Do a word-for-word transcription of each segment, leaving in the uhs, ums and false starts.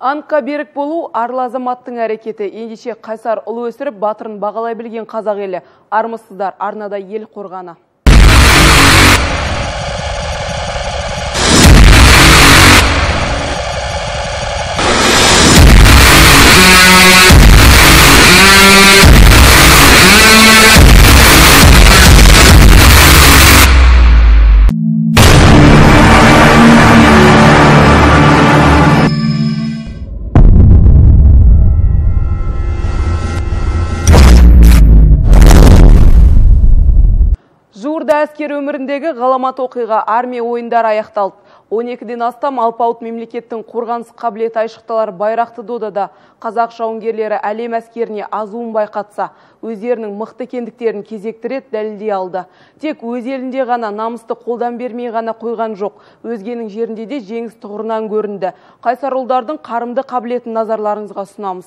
Антқа берік болу арлы азаматтың әрекеті. Ендеше қайсар ұлы өсіріп, батырын бағалай білген қазақ елі. Армысыздар, арнада ел қорғаны. Жуырда әскер өміріндегі ғаламат оқиға армия ойындары аяқталды. он екіден астам алпауыт мемлекеттің қорғаныс қабілеті айшықталар байрақты додада қазақ жауынгерлері әлем әскеріне азуын байқатса, өздерінің мықты екендіктерін кезекті рет дәлелдей алды. Тек өз елінде ғана намысты қолдан бермей ғана қойған жоқ, өзгенің жерінде де жеңіс тұғырынан көрінді. Қайсар ұлдардың қарымды қабілетін назарларыңызға ұсынамыз.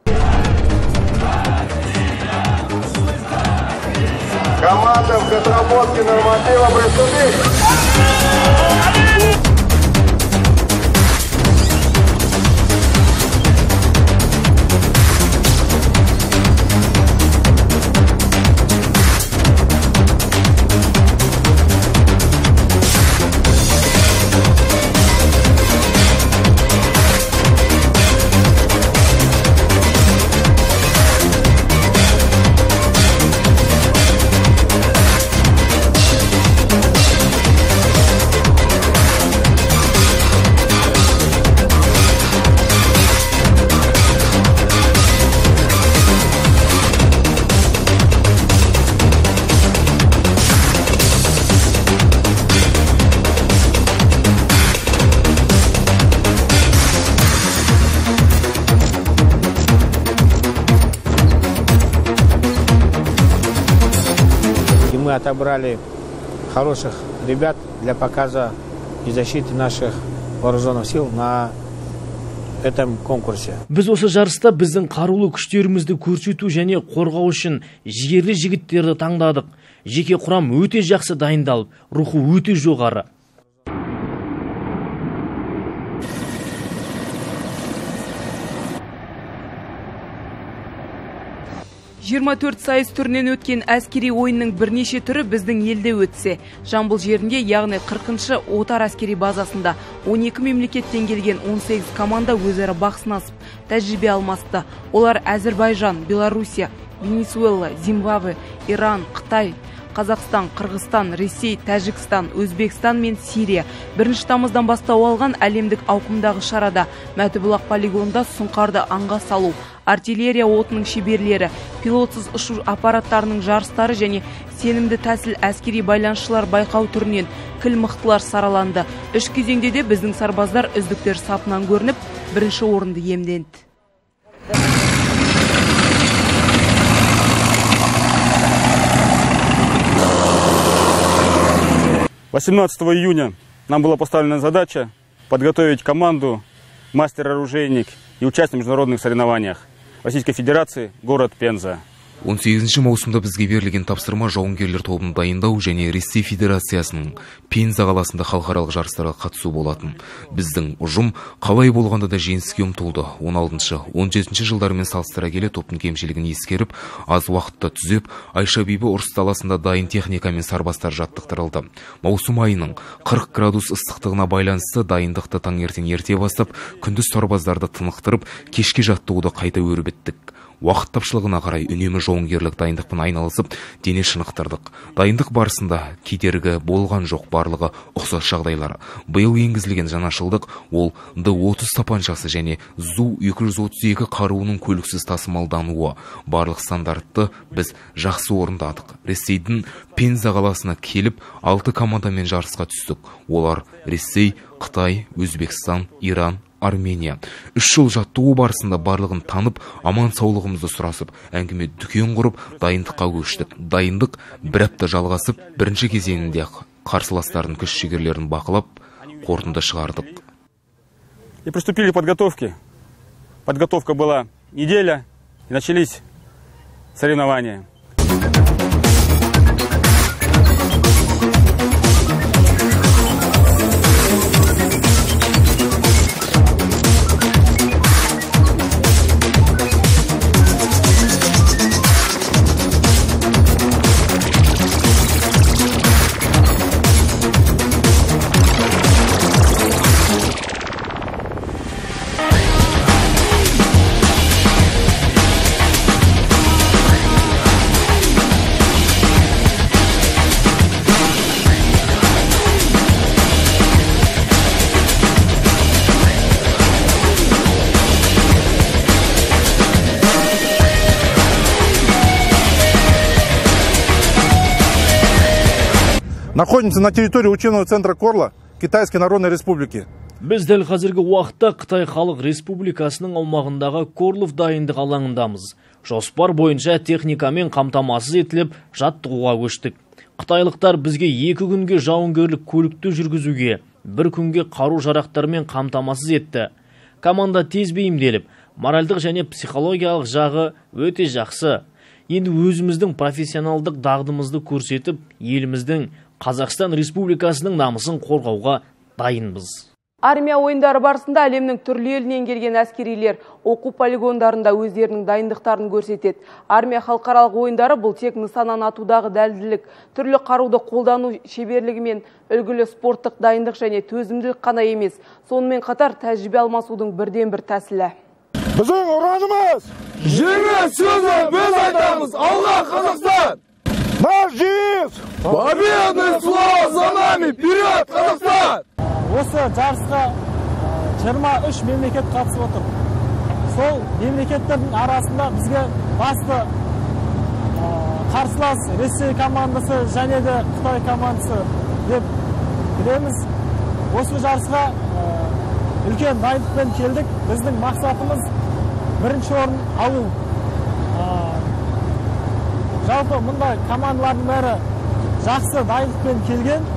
Команда в отработке норматива приступить. Мы отобрали хороших ребят для показа и защиты наших вооруженных сил на этом конкурсе. Біз осы жарыста біздің қарулы күштерімізді көрсету және қорғау үшін жігерлі жігіттерді таңдадық. Жеке құрам өте жақсы дайындалып, рухы өте жоғары. жиырма төрт сайыс түрінен өткен әскери ойынның бірнеше түрі біздің елде өтсе. Жамбыл жерінде, яғни қырқыншы отар әскери базасында он екі мемлекеттен келген он сегіз команда өзара бақ сынасып, тәжірибе алмасты. Олар Әзербайжан, Белоруссия, Венесуэла, Зимбабве, Иран, Қытай, Қазақстан, Қырғызстан, Ресей, Тәжікстан, Өзбекстан мен Сирия. Бірінші тамыздан бастау алған әлемдік ауқымдағы шарада Мәтібұлақ полигонда сұңқарды аңға салу, артиллерия отының шеберлері, пилотсыз ұшу аппараттарының жарыстары және сенімді тәсіл әскери байланысшылар байқау түрінен кіл мықтылар сараланды. Үш кезеңде де біздің сарбаздар үздіктер сапынан көрініп, бірінші орынды иемденді. восемнадцатого июня нам была поставлена задача подготовить команду мастер-оружейник и участие в международных соревнованиях Российской Федерации, город Пенза. он сегізінші маусымда бізге берілген тапсырма жауынгерлер тобын дайындау және Ресей Федерациясының Пенза қаласында халықаралық жарыстарға қатысу болатын. Біздің ұжым қалай болғанда да жеңіске ұмтылды. он алтыншы он жетінші жылдармен салыстыра келе топтың кемшілігін ескеріп, аз уақытта түзеп, Айша Бибі ұрыс даласында дайын техника мен сарбастар жаттықтырылды. Маусым айының қырық градус ыстықтығына байланысты дайындықты таңертең ерте бастап, күндіз сарбаздарды тынықтырып, кешке жаттығуды қайта өрбіттік. Уақыт тапшылығына қарай үнемі жауынгерлік дайындықпен айналысып, дене шынықтырдық. Дайындық барысында кедергі болған жоқ, барлығы ұқсас жағдайлар. Биыл енгізілген жаңашылдық ол Д отыз тапаншасы және Зу екі жүз отыз екі қаруының көліксіз тасымалдануы. Барлық стандартты біз жақсы орындадық. Ресейдің Пенза қаласына келіп, алты командамен жарысқа түстік. Олар Ресей, Қытай, Өзбекстан, Иран, Армения. Үш жыл жаттығу барысында барлығын танып, аман саулығымызды сұрасып, әңгіме дүкен құрып, дайындыққа көштік. Дайындық бір апта жалғасып, бірінші кезеңінде қарсыластардың күш жігерлерін бақылап, қорытынды шығардық. И приступили к подготовке. Подготовка была неделя, и начались соревнования. Находимся на территории учебного центра Корла Китайской Народной Республики. Біз дәл қазіргі уақытта Қытай Халық Республикасының аумағындағы Корлов дайындық алаңындамыз. Жоспар бойынша техникамен қамтамасыз етіліп, жаттығуға көштік. Қытайлықтар бізге екі күнге жауынгерлік көлікті жүргізуге, бір күнге қару жарақтармен қамтамасыз етті. Команда тез бейімделіп, моральдық және психологиялық жағы өте жақсы. Енді өзіміздің профессионалдық дағдымызды көрсетіп, еліміздің Қазақстан Республикасының намысын қорғауға дайынбыз. Армия ойындары барысында әлемнің түрлі елінен келген әскерилер оқу полигондарында өздерінің дайындықтарын көрсетеді. Армия халықаралық ойындары бұл тек нысанан атудағы дәлділік, түрлі қаруды қолдану шеберлігі мен үлгілі спорттық дайындық және төзімділік қана емес, сонымен қатар тәжірибе алмасудың бірден бір тәсілі. Біздің ұранымыз жеңіс сөзі біз айтамыз. Алға Қазақстан! Наш девиз! Победный флаг за нами! Вперед, Қазақстан! Осы жарысқа жиырма үш мемлекет қатысып отыр. Сол мемлекеттердің арасында бізге басты қарсылас Ресей командасы және де Қытай командасы деп білеміз. Осы жарысқа үлкен дайындықпен келдік. Біздің мақсатымыз бірінші орын алу. Жалпы мұндай командалардың бәрі жақсы дайындықпен келген.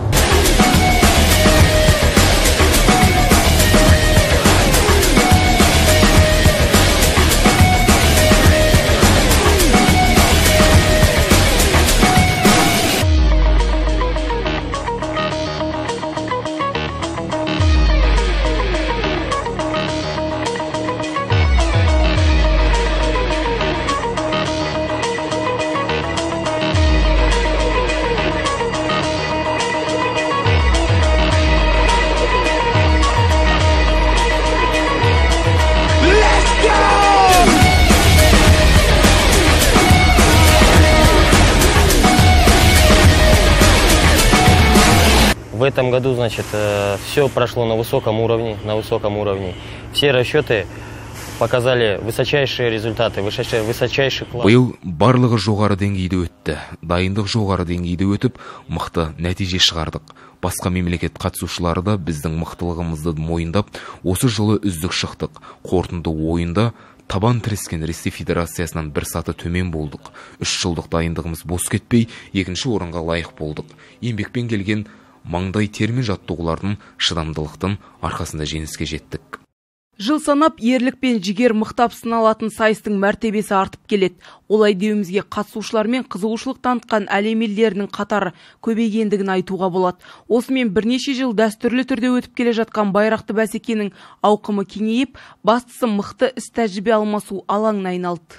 В этом году, значит, все прошло на высоком уровне, на высоком уровне. Все расчеты показали высочайшие результаты, высочайший класс. Биыл барлығы жоғары деңгейде өтті. Дайындық жоғары деңгейде өтіп, мықты нәтиже шығардық. Басқа мемлекет қатысушылары да біздің мықтылығымызды мойындап, осы жылы үздік шықтық. Қорытынды ойында табан тірескен Ресей Федерациясынан бір саты төмен болдық. Үш жылдық дайындығымыз бос кетпей, екінші орынға лайық болдық. Еңбекпен келген маңдай термен жаттығулардың шыдамдылықтың арқасында жеңіске жеттік. Жыл санап ерлік пен жігер мықтап сыналатын сайыстың мәртебесі артып келеді. Олай деуімізге қатысушылар мен қызығушылық танытқан әлем елдерінің қатары көбейгендігін айтуға болады. Осымен бірнеше жыл дәстүрлі түрде өтіп келе жатқан байрақты бәсекенің ауқымы кеңейіп, бастысы мықты іс тәжірибе алмасу алаңына айналды.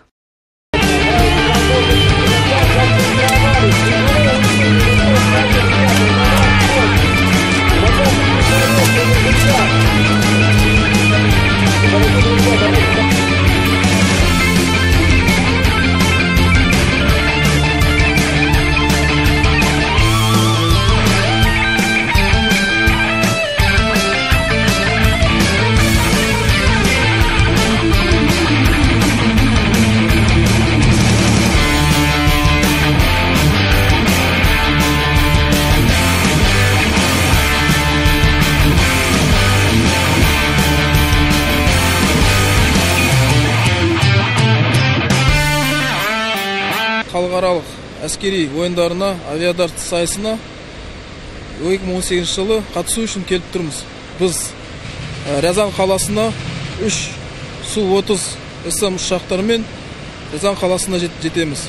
Халықаралық әскери ойындарына, авиадарт сайысына екі мың он сегізінші жылы қатысу үшін келіп тұрмыз. Біз Рязан қаласына үш Су отыз эс эм ұшақтарымен Рязан қаласына жетеміз.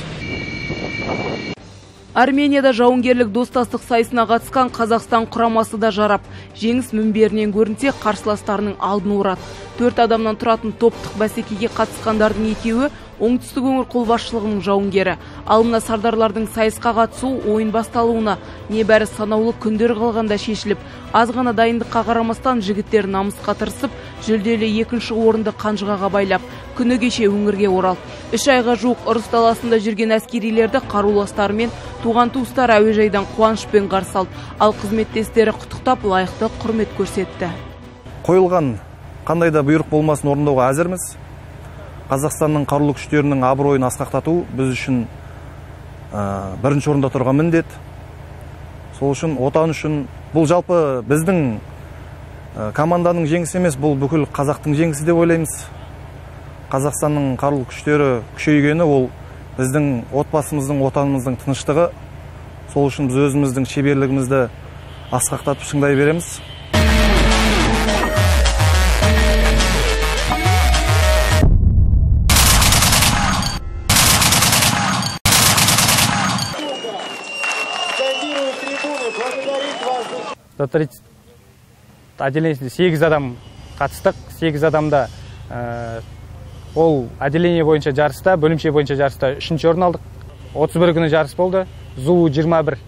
Арменияда жауынгерлік достастық сайысына қатысқан Қазақстан құрамасы да жарап, жеңіс мінберінен көрінсе қарсыластарының алдын орады. Төрт адамнан тұратын топтық бәсекеге қатысқандардың екеуі оңтүстік өңір қолбасшылығының жауынгері. Ал мына сардарлардың сайысқа қатысу ойын басталуына небәрі санаулы күндер қалғанда шешіліп, аз ғана дайындыққа қарамастан жігіттер намысқа тырысып, жүлделі екінші орынды қанжығаға байлап, күні кеше өңірге оралды. Үш айға жуық ұрыс даласында жүрген әскерилерді қаруластары мен туған туыстар әуежайдан қуанышпен қарсы алды, ал қызметтестері құттықтап лайықты құрмет көрсетті. Қойылған қандай да бұйрық болмасын орындауға әзірміз. Қазақстанның қарулы күштерінің абыройын асқақтату біз үшін бірінші орында тұрған міндет. Сол үшін отан үшін бұл жалпы біздің команданың жеңісі емес, бұл бүкіл қазақтың жеңісі деп ойлаймыз. Қазақстанның қарулы күштері күшейгені ол біздің отбасымыздың, отанымыздың тыныштығы. Сол үшін біз өзіміздің шеберлігімізді асқақтатып шыңдай береміз. Отделениесінде сегіз адам қатыстық. сегіз адамда ол отделение бойынша жарыста, бөлімше бойынша жарыста үшінші орын алдық. отыз бір күні жарыс болды. Зу жиырма бір,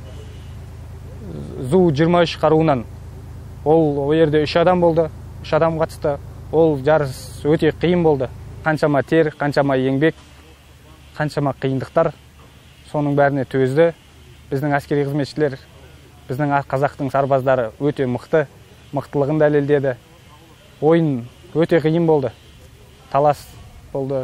Зу жиырма үш қаруынан. Ол ол жерде үш адам болды. үш адам қатысты. Ол жарыс өте қиын болды. Қаншама тер, қаншама еңбек, қаншама қиындықтар соның бәріне төзді. Біздің әскери қызметшілер, біздің қазақтың сарбаздары өте мықты, мықтылығын дәлелдеді. Ойын өте қиын болды. Талас болды.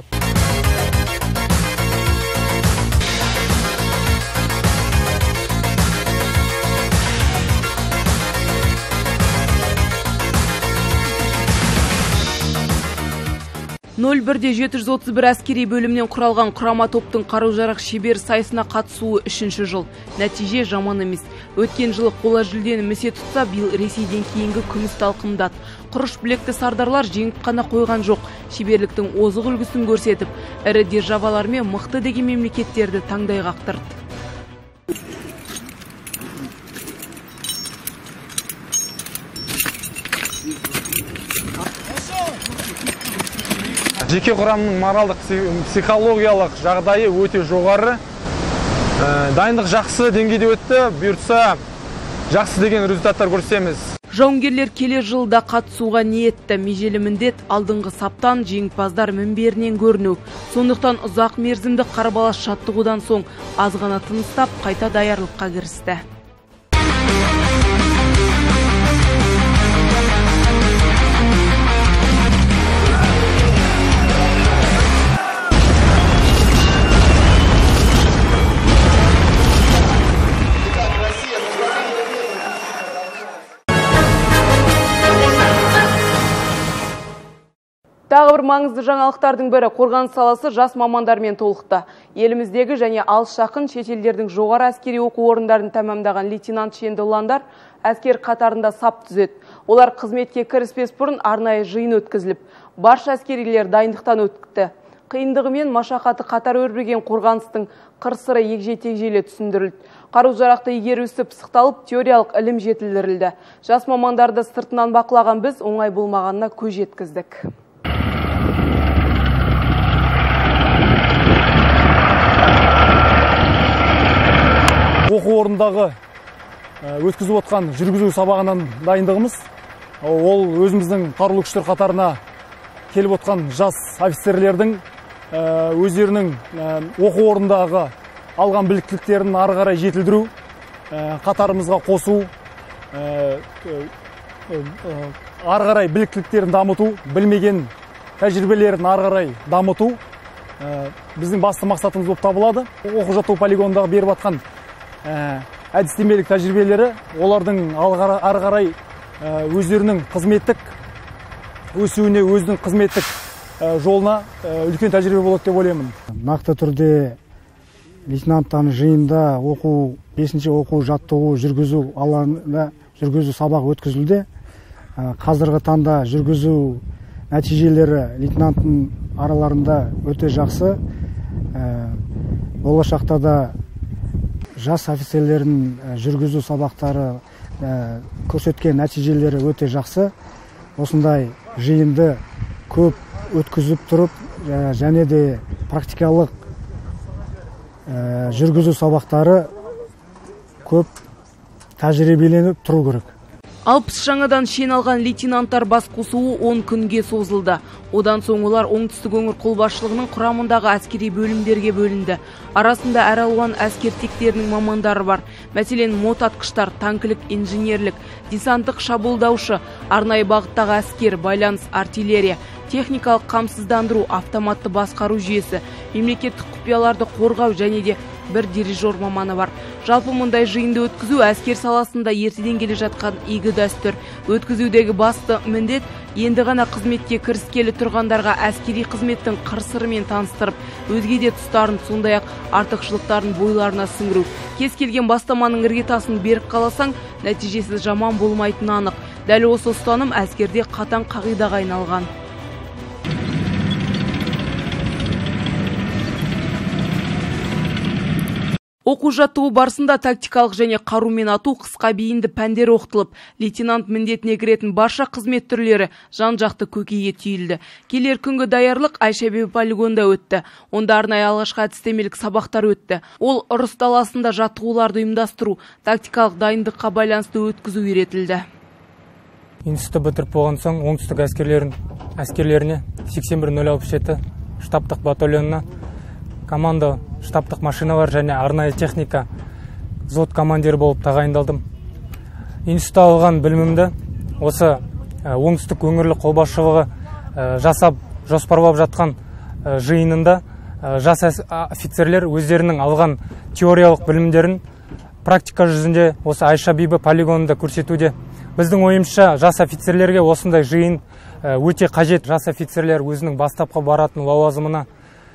нөл бірде жеті жүз отыз бір әскери бөлімнен құралған құрама топтың қару-жарақ шебер сайысына қатысуы үшінші жыл. Нәтиже жаман емес. Өткен жылы қола жүлдені місе тұтса, биыл Ресейден кейінгі күміс талқымдады. Құрыш білекті сардарлар жеңіп қана қойған жоқ. Шеберліктің озық үлгісін көрсетіп, ірі державалар мен мықты деген мемлекеттерді таңдай қақтырды. Жеке құрамның моральдық, психологиялық жағдайы өте жоғары. Дайындық жақсы деңгейде өтті, бұйыртса жақсы деген результаттар көрсетеміз. Жауынгерлер келер жылда қатысуға ниетті. Межелі міндет алдыңғы саптан жеңімпаздар мінберінен көріну. Сондықтан ұзақ мерзімді қарбалас жаттығудан соң аз ғана тыныстап қайта даярлыққа кірісті. Тағы бір маңызды жаңалықтардың бірі қорғаныс саласы жас мамандармен толықты. Еліміздегі және алыс жақын шетелдердің жоғары әскери оқу орындарын тәмамдаған лейтенант шенді ұландар әскер қатарында сап түзеді. Олар қызметке кіріспес бұрын арнайы жиын өткізіліп, барша әскерилер дайындықтан өтті. Қиындығы мен машақаты қатар өрбіген қорғаныстың қыр-сыры егжей-тегжейлі түсіндірілді. Қару-жарақты игерусі пысықталып, теориялық ілім жетілдірілді. Жас мамандарды сыртынан бақылаған біз оңай болмағанына көз жеткіздік. Оқу орындағы өткізіп отқан жүргізу сабағынан дайындығымыз. Ол өзіміздің қарулы күштер қатарына келіп отқан жас офицерлердің өздерінің оқу орындағы алған біліктіліктерін ары қарай жетілдіру, қатарымызға қосу, ары қарай біліктіліктерін дамыту, білмеген тәжірибелерін ары қарай дамыту біздің басты мақсатымыз болып табылады. Оқу жаттығу полигонындағы беріп атқан әдістемелік тәжірибелері олардың ары қарай өздерінің қызметтік өсуіне, өзінің қызметтік жолына үлкен тәжірибе болады деп ойлаймын. Нақты түрде лейтенанттардың жиында оқу, бесінші оқу жаттығу жүргізу алаңында жүргізу сабақ өткізілді. Қазіргі таңда жүргізу нәтижелері лейтенанттың араларында өте жақсы. Болашақта да жас офицерлердің жүргізу сабақтары көрсеткен нәтижелері өте жақсы. Осындай жиынды көп өткізіп тұрып, және де практикалық жүргізу сабақтары көп тәжірибеленіп тұру керек. Алпыс жаңадан шен алған лейтенанттар бас қосуы он күнге созылды. Одан соң олар оңтүстік өңір қолбасшылығының құрамындағы әскери бөлімдерге бөлінді. Арасында әр алуан әскер тектерінің мамандары бар. Мәселен, мот атқыштар, танкілік, инженерлік, десанттық шабуылдаушы, арнайы бағыттағы әскер, байланыс, артиллерия, техникалық қамсыздандыру, автоматты басқару жүйесі, мемлекеттік құпияларды қорғау және де бір дирижер маманы бар. Жалпы мұндай жиынды өткізу әскер саласында ертеден келе жатқан игі дәстүр. Өткізудегі басты міндет енді ғана қызметке кіріскелі тұрғандарға әскери қызметтің қыр-сырымен таныстырып, өзге де тұстарын, сондай-ақ артықшылықтарын бойларына сіңіру. Кез келген бастаманың іргетасын беріп қаласаң, нәтижесі жаман болмайтыны анық. Дәл осы ұстаным әскерде қатаң қағидаға айналған. Оқу жаттығу барысында тактикалық және қарумен ату қысқа бейінді пәндер оқытылып, лейтенант міндетіне кіретін барша қызмет түрлері жан-жақты көкейге түйілді. Келер күнгі даярлық Айша-Бибі полигонда өтті. Онда арнайы алғашқы әдістемелік сабақтар өтті. Ол ұрыс даласында жаттығуларды ұйымдастыру, тактикалық дайындыққа байланысты өткізу үйретілді. Институтты бітіріп болған соң оңтүстік әскерлерін әскерлеріне сексен бір нөл алпыс жеті штабтық батальонына команда штабтық машиналар және арнайы техника взвод командирі болып тағайындалдым. Институтта алған білімімді осы оңтүстік өңірлік қолбасшылығы жасап жоспарлап жатқан жиынында жас офицерлер өздерінің алған теориялық білімдерін практика жүзінде осы Айша-Бибі полигонында көрсетуде. Біздің ойымызша жас офицерлерге осындай жиын өте қажет. Жас офицерлер өзінің бастапқы баратын лауазымына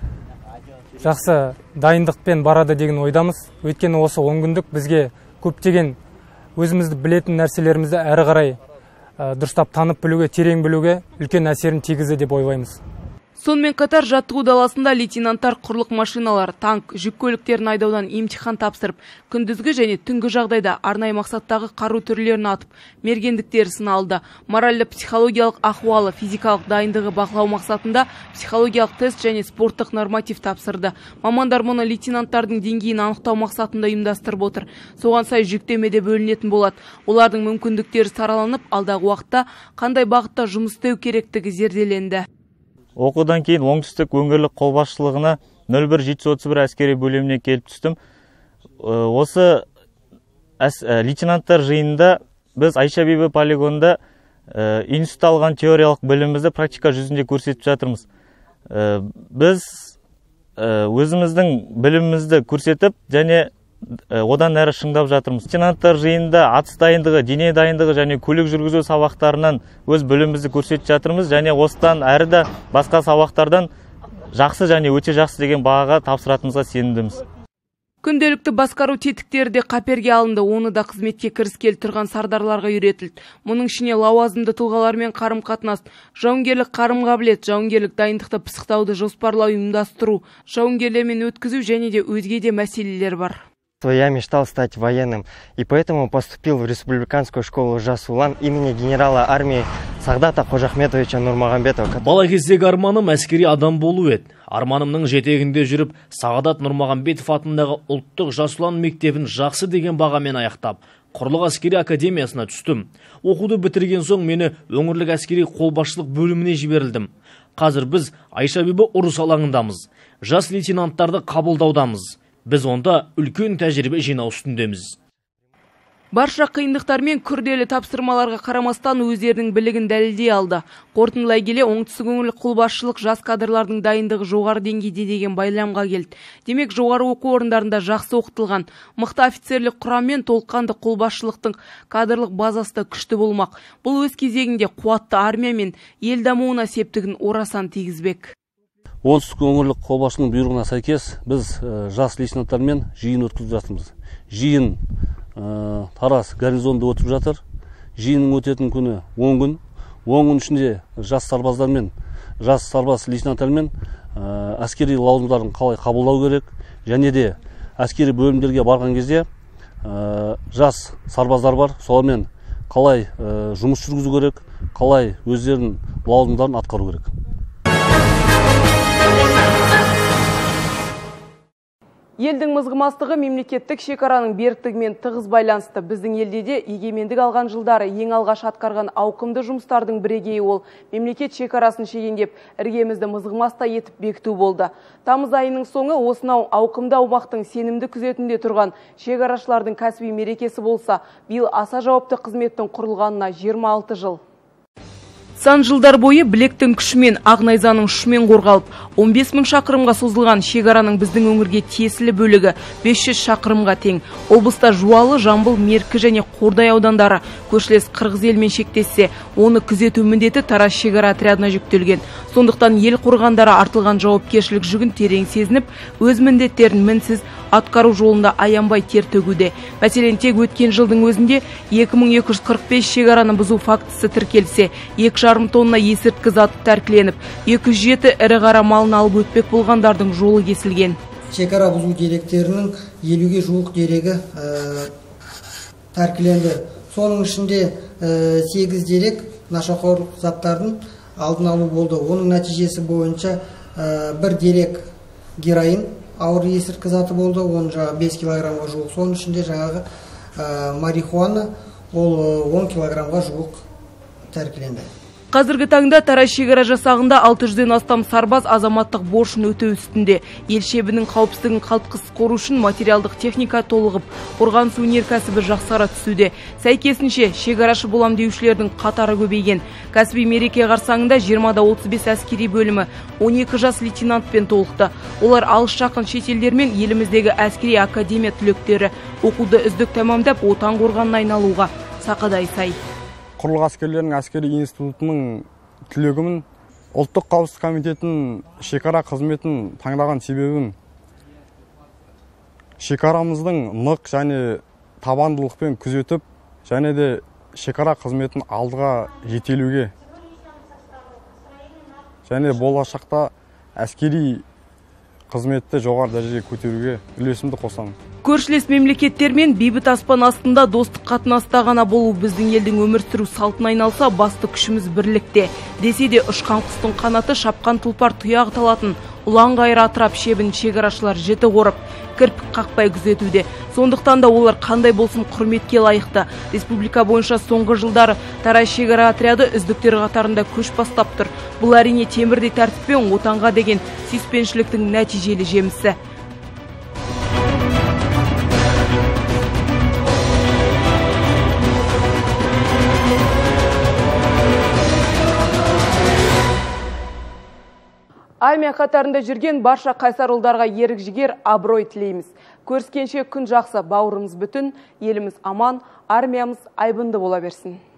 жақсы дайындықпен барады деген ойдамыз. Өйткені осы он күндік бізге көптеген өзімізді білетін нәрселерімізді әрі қарай дұрыстап танып білуге, терең білуге үлкен әсерін тигізді деп ойлаймыз. Сонымен қатар жаттығу даласында лейтенанттар құрлық машиналар, танк, жүк көліктерін айдаудан имтихан тапсырып, күндізгі және түнгі жағдайда арнайы мақсаттағы қару түрлерін атып, мергендіктері сыналды. Моральды психологиялық ахуалы, физикалық дайындығы бақылау мақсатында психологиялық тест және спорттық норматив тапсырды. Мамандар мұны лейтенанттардың деңгейін анықтау мақсатында ұйымдастырып отыр. Соған сай жүктемеде бөлінетін болады. Олардың мүмкіндіктері сараланып, алдағы уақытта қандай бағытта жұмыс істеу керектігі зерделенді. Оқудан кейін оңтүстік өңірлік қолбасшылығына нөл бір жеті жүз отыз бір әскери бөліміне келіп түстім. Осы лейтенанттар жиынында біз Айша-Бибі полигонында институтта алған теориялық білімімізді практика жүзінде көрсетіп жатырмыз. Біз өзіміздің білімімізді көрсетіп және одан әрі шыңдап жатырмыз. Лейтенанттар жиынында атыс дайындығы, дене дайындығы және көлік жүргізу сабақтарынан өз білімімізді көрсетіп жатырмыз және осыдан әрі де басқа сабақтардан жақсы және өте жақсы деген бағаға тапсыратынымызға сенімдіміз. Күнделікті басқару тетіктері де қаперге алынды, оны да қызметке кіріскелі тұрған сардарларға үйретілді. Мұның ішіне лауазымды тұлғалармен қарым-қатынас, жауынгерлік қарым-қабілет, жауынгерлік дайындықты пысықтауды жоспарлау, ұйымдастыру, жауынгерлермен өткізу және де өзге де мәселелер бар. Я мечтал стать военным, и поэтому поступил в республиканскую школу Жас Улан имени генерала армии Сагдата Қожахметовича Нурмағамбетова. Бала кездегі арманым әскери адам болу еді. Арманымның жетегінде жүріп, Сағадат Нурмағамбетов атындағы ұлттық Жас Улан мектебін жақсы деген бағамен аяқтап, Құрлық әскери академиясына түстім. Оқуды бітірген соң мені өңірлік әскери қолбасшылық бөліміне жіберілдім. Қазір біз Айша-Бибі ұрыс алаңындамыз. Жас лейтенанттарды қабылдаудамыз. Біз онда үлкен тәжірибе жинау үстіндеміз. Барша қиындықтар мен күрделі тапсырмаларға қарамастан өздерінің білігін дәлелдей алды. Қорытындылай келе оңтүстік өңірлік қолбасшылық жас кадрлардың дайындығы жоғары деңгейде деген байламға келді. Демек жоғары оқу орындарында жақсы оқытылған, мықты офицерлік құрам мен толыққанды қолбасшылықтың кадрлық базасы да күшті болмақ. Бұл өз кезегінде қуатты армия мен ел дамуына септігін орасан тигізбек. Оңтүстік өңірлік қолбасшының бұйрығына сәйкес біз жас лейтенанттармен жиын өткізіп жатырмыз. Жиын Тараз гарнизонында өтіп жатыр. Жиынның өтетін күні он күн. он күн ішінде жас сарбаздармен, жас сарбаз лейтенанттармен әскери лауазымдарын қалай қабылдау керек, және де әскери бөлімдерге барған кезде жас сарбаздар бар, солармен қалай жұмыс жүргізу керек, қалай өздерінің лауазымдарын атқару керек. Елдің мызғымастығы мемлекеттік шекараның беріктігімен тығыз байланысты. Біздің елде де егемендік алған жылдары ең алғаш атқарған ауқымды жұмыстардың бірегейі ол мемлекет шекарасын шегендеп, іргемізді мызғымаста етіп бекіту болды. Тамыз айының соңы осынау ауқымды аумақтың сенімді күзетінде тұрған шекарашылардың кәсіби мерекесі болса, биыл аса жауапты қызметтің құрылғанына жиырма алты жыл. Сан жылдар бойы білектің күшімен, ақ-найзаның ұшымен қорғалып, он бес мың шақырымға созылған шекараның біздің өңірге тиесілі бөлігі бес жүз шақырымға тең. Облыста Жуалы, Жамбыл, Меркі және Қордай аудандары көршілес қырғыз елмен шектессе, оны күзету міндеті Тараз шекара отрядына жүктелген. Сондықтан ел қорғандары артылған жауапкершілік жүгін терең сезініп, өз міндеттерін мінсіз атқару жолында аянбай тер төгуде. Мәселен, тек өткен жылдың өзінде екі мың екі жүз қырық бес шекараны бұзу фактісі тіркелсе, екі жарым тонна есірткі заты тәркіленіп, екі жүз жеті ірі қара малын алып өтпек болғандардың жолы кесілген. Шекара бұзу деректерінің елуге жуық дерегі тәркіленді. Соның ішінде сегіз дерек нашақорлық заттардың алдын алу болды. Оның нәтижесі бойынша бір дерек героин ауыр есірткі заты болды, оның жаңағы бес килограммға жуық. Соның ішінде жаңағы марихуана ол он килограммға жуық тәркіленді. Қазіргі таңда Тараз шекара жасағында алты жүзден астам сарбаз азаматтық борышын өтеу үстінде. Ел шебінің қауіпсіздігін қалтқысыз қору үшін материалдық техника толығып, қорғаныс өнеркәсібі жақсара түсуде. Сәйкесінше, шекарашы болам деушілердің қатары көбейген. Кәсіби мереке қарсаңында жиырмада отыз бес әскери бөлімі он екі жас лейтенантпен толықты. Олар алыс жақын шетелдермен еліміздегі әскери академия түлектері оқуды үздік тәмамдап, отан қорғанына айналуға сақадай сай. Құрлық әскерлерінің әскери институтының түлегімін, ұлттық қауіпсіздік комитетінің шекара қызметін таңдаған себебім шекарамыздың нық және табандылықпен күзетіп, және де шекара қызметін алдыға жетелуге, және болашақта әскери қызметті жоғары дәрежеге көтеруге үлесімді қосамын. Көршілес мемлекеттермен бейбіт аспан астында достық қатынаста ғана болу біздің елдің өмір сүру салтына айналса, басты күшіміз бірлікте. Десе де ұшқан құстың қанаты, шапқан тұлпар тұяғы талатын ұлан ғайыр атырап шебін шекарашылар жіті қорып, кірпік қақпай күзетуде. Сондықтан да олар қандай болсын құрметке лайықты. Республика бойынша соңғы жылдары Тараз шекара отряды үздіктер қатарында көш бастап тұр. Бұл әрине темірдей тәртіппен отанға деген сүйіспеншіліктің нәтижелі жемісі. Армия қатарында жүрген барша қайсар ұлдарға ерік жігер, абырой тілейміз. Көріскенше күн жақсы, бауырымыз бүтін, еліміз аман, армиямыз айбынды бола берсін.